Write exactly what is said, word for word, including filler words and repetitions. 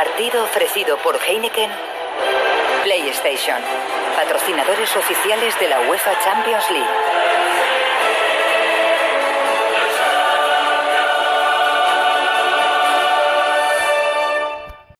Partido ofrecido por Heineken, PlayStation, patrocinadores oficiales de la UEFA Champions League.